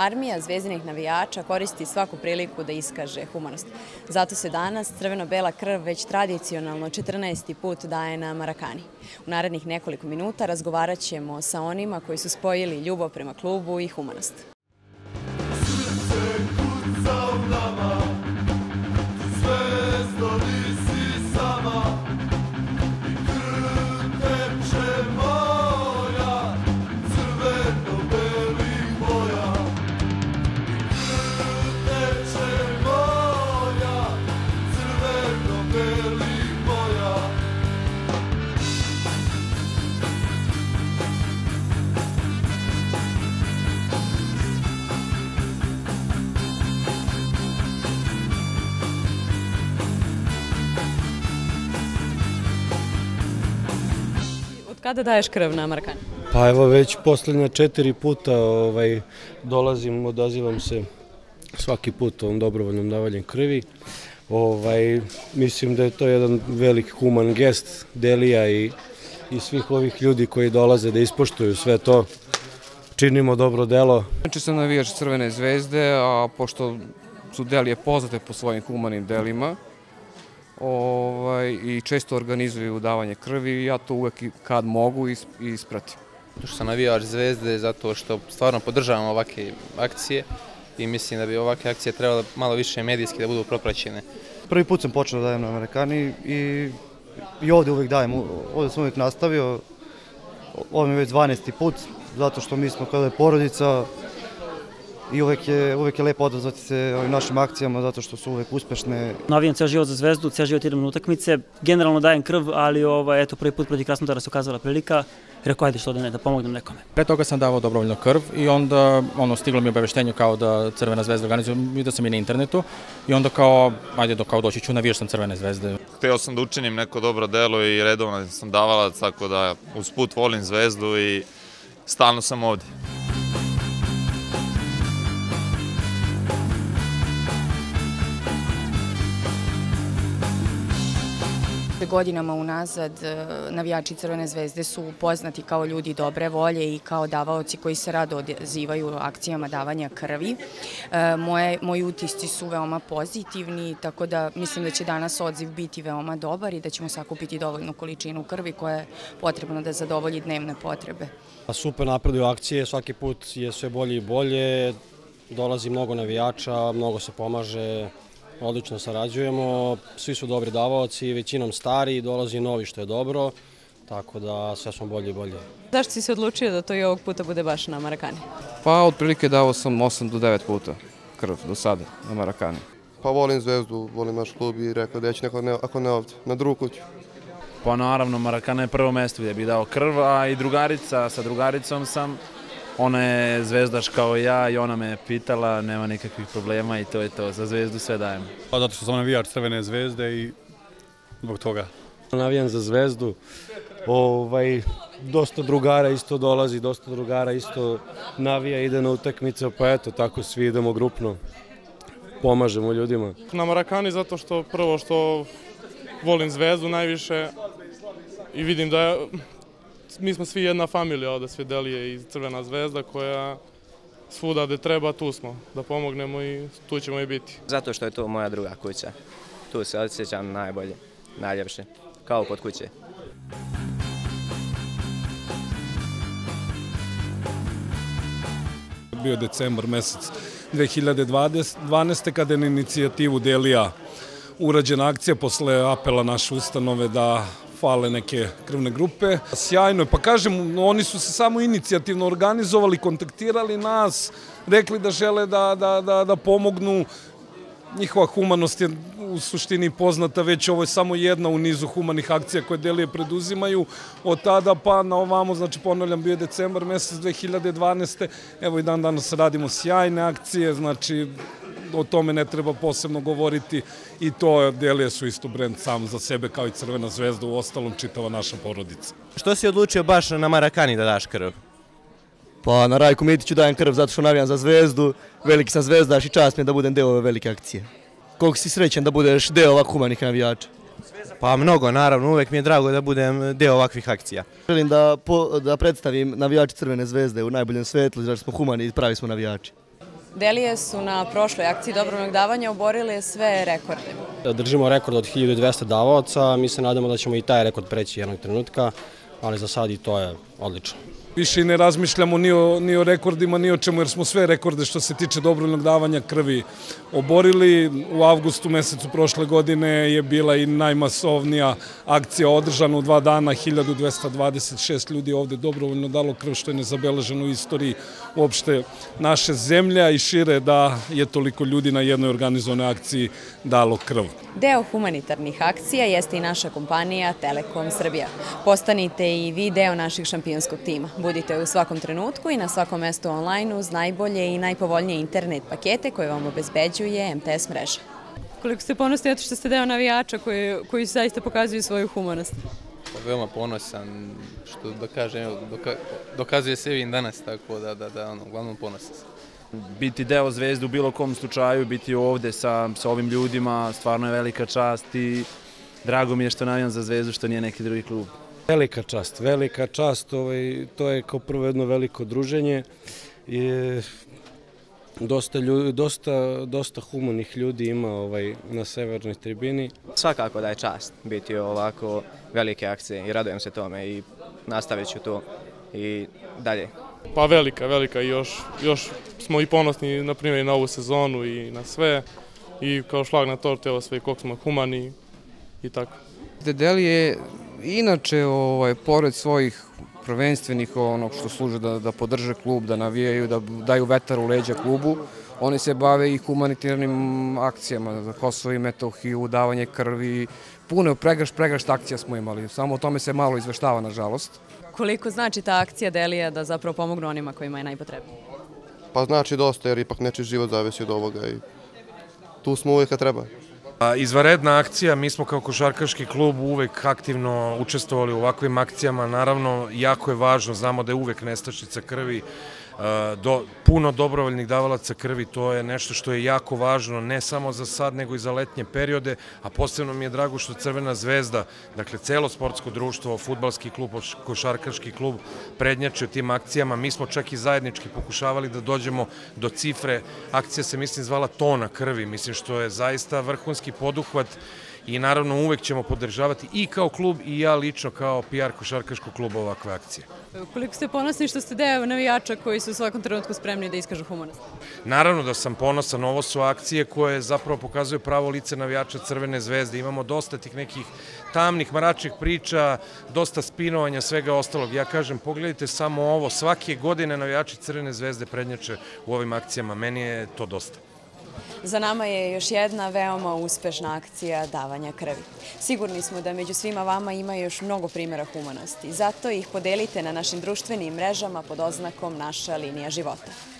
armija zvezdinih navijača koristi svaku priliku da iskaže humanost. Zato se danas crveno-bela krv već tradicionalno 14. put daje na Marakani. U narednih nekoliko minuta razgovarat ćemo sa onima koji su spojili ljubav prema klubu i humanost. Kada daješ krv na Marakani? Pa evo već posljednja 4 puta dolazim, odazivam se svaki put ovom dobrovoljnom davanjem krvi. Mislim da je to jedan velik human gest Delija i svih ovih ljudi koji dolaze da ispoštuju sve to. Činimo dobro delo. Znači sam navijač Crvene zvezde, a pošto su Delije poznate po svojim humanim delima, i često organizuju davanje krvi, ja to uvek kad mogu ispratim. Što sam navijač Zvezde zato što stvarno podržavam ovakve akcije i mislim da bi ovakve akcije trebalo malo više medijski da budu propraćene. Prvi put sam počeo da dajem na Marakani i ovdje uvijek dajem, ovdje sam uvijek nastavio. Ovo mi je već 12. put, zato što mi smo kao da je porodica i uvijek je lepo odazvati se ovim našim akcijama zato što su uvijek uspešne. Navijam ceo život za Zvezdu, ceo život idem na utakmice, generalno dajem krv, ali eto prvi put protiv Krasnodara se ukazala prilika, rekao ajde što da ne, da pomognem nekome. Pre toga sam davao dobrovoljno krv i onda stiglo mi je obaveštenje kao da Crvena zvezda organizuje, vidio sam i na internetu i onda kao, ajde doći ću, navijaš sam Crvene zvezde. Hteo sam da učinim neko dobro delo i redovno sam davalac, tako da usput volim Zvezdu i stalno sam ovdje. Godinama unazad navijači Crvene zvezde su poznati kao ljudi dobre volje i kao davaoci koji se rado odazivaju akcijama davanja krvi. Moji utisci su veoma pozitivni, tako da mislim da će danas odziv biti veoma dobar i da ćemo sakupiti dovoljnu količinu krvi koja je potrebna da zadovolji dnevne potrebe. Super napreduju akcije, svaki put je sve bolje i bolje, dolazi mnogo navijača, mnogo se pomaže. Odlično sarađujemo, svi su dobri davaoci, većinom stari, dolazi novi što je dobro, tako da sve smo bolje i bolje. Zašto si se odlučio da to i ovog puta bude baš na Marakani? Pa otprilike davao sam 8 do 9 puta krv do sada na Marakani. Pa volim Zvezdu, volim naš klub i rekao da ću ako ne ovdje, na drugu kuću. Pa naravno, Marakana je prvo mesto gdje bih dao krv, a i sa drugaricom sam. Ona je zvezdaš kao ja i ona me pitala, nema nikakvih problema i to je to, za Zvezdu sve dajem. Pa zato što sam navijač Crvene zvezde i zbog toga. Navijam za Zvezdu, dosta drugara isto dolazi, dosta drugara isto navija, ide na utakmice, pa eto, tako svi idemo grupno, pomažemo ljudima. Na Marakani zato što prvo što volim Zvezdu najviše i vidim da mi smo svi jedna familija ovde, sve Delije i Crvena zvezda koja svuda gde treba, tu smo da pomognemo i tu ćemo i biti. Zato što je to moja druga kuća. Tu se osjećam najbolje, najljepše, kao kod kuće. Bio je decembar mesec 2012. kada je na inicijativu Delija urađena akcija posle apela naše ustanove da fale neke krvne grupe. Sjajno je, pa kažem, oni su se samo inicijativno organizovali, kontaktirali nas, rekli da žele da pomognu. Njihova humanost je u suštini poznata, već ovo je samo jedna u nizu humanih akcija koje Delije preduzimaju. Od tada pa na ovamo, znači ponavljam, bio je decembar mesec 2012. Evo i dan danas radimo sjajne akcije, znači o tome ne treba posebno govoriti i to Delije su isto brend sam za sebe kao i Crvena zvezda, u ostalom čitava naša porodica. Što si odlučio baš na Marakani da daš krv? Pa na Rajku Mitiću dajem krv zato što navijam za Zvezdu, veliki sam zvezdaš i čast mi je da budem deo ove velike akcije. Koliko si srećan da budeš deo ovak humanih navijača? Pa mnogo, naravno, uvek mi je drago da budem deo ovakvih akcija. Želim da predstavim navijači Crvene zvezde u najboljem svetlu, zato smo humani i pravi smo navijači. Delije su na prošloj akciji dobrovoljnog davanja oborile sve rekorde. Držimo rekord od 1200 davaoca, mi se nadamo da ćemo i taj rekord preći jednog trenutka, ali za sad i to je odlično. Više ne razmišljamo ni o rekordima, ni o čemu, jer smo sve rekorde što se tiče dobrovoljnog davanja krvi oborili. U avgustu mesecu prošle godine je bila i najmasovnija akcija održana u 2 dana, 1226 ljudi ovde dobrovoljno dalo krv, što je nezabeleženo u istoriji uopšte naše zemlje i šire, da je toliko ljudi na jednoj organizovanoj akciji dalo krv. Deo humanitarnih akcija jeste i naša kompanija Telekom Srbija. Postanite i vi deo našeg šampionskog tima. Budite u svakom trenutku i na svakom mestu online uz najbolje i najpovoljnije internet pakete koje vam obezbeđuje MTS mreža. Koliko ste ponosni što ste deo navijača koji zaista pokazuju svoju humanost? Veoma ponosan, što da kažem, dokazuje se i danas, tako da uglavnom ponosan sam. Biti deo Zvezde u bilo kom slučaju, biti ovde sa ovim ljudima, stvarno je velika čast i drago mi je što navijam za Zvezdu, što nije neki drugi klub. Velika čast, to je kao prvo jedno veliko druženje. Dosta humanih ljudi ima na severnoj tribini. Svakako da je čast biti ovako velike akcije i radujem se tome i nastavit ću to i dalje. Pa velika i još smo i ponosni na primjer na ovu sezonu i na sve i kao šlag na torte evo sve koliko smo humani i tako. Delije inače, pored svojih prvenstvenih onog što služe da podrže klub, da navijaju, da daju vetar u leđa klubu, oni se bave i humanitarnim akcijama za Kosovo i Metohiju, davanje krvi, puno pregršt akcija smo imali, samo o tome se malo izveštava nažalost. Koliko znači ta akcija Delija da zapravo pomognu onima kojima je najpotrebnije? Pa znači dosta, jer ipak nečiji život zavisi od ovoga i tu smo uvijek kad treba. Izvanredna akcija, mi smo kao košarkaški klub uvek aktivno učestvovali u ovakvim akcijama, naravno jako je važno, znamo da je uvek nestašica krvi, puno dobrovoljnih davalaca krvi, to je nešto što je jako važno, ne samo za sad, nego i za letnje periode, a posebno mi je drago što Crvena zvezda, dakle celo sportsko društvo, fudbalski klub, košarkaški klub prednjači u tim akcijama. Mi smo čak i zajednički pokušavali da dođemo do cifre, akcija se mislim zvala tona krvi, mislim što je zaista vrhunski poduhvat i naravno uvek ćemo podržavati i kao klub i ja lično kao PR košarkaškog kluba ovakve akcije. Koliko ste ponosni što ste deo navijača koji su u svakom trenutku spremni da iskažu humanost? Naravno da sam ponosan, ovo su akcije koje zapravo pokazuju pravo lice navijača Crvene zvezde. Imamo dosta tih nekih tamnih, mračnih priča, dosta spinovanja, svega ostalog. Ja kažem, pogledajte samo ovo, svake godine navijači Crvene zvezde prednjače u ovim akcijama, meni je to dosta. Za nama je još jedna veoma uspešna akcija davanja krvi. Sigurni smo da među svima vama ima još mnogo primjera humanosti. Zato ih podelite na našim društvenim mrežama pod oznakom Naša linija života.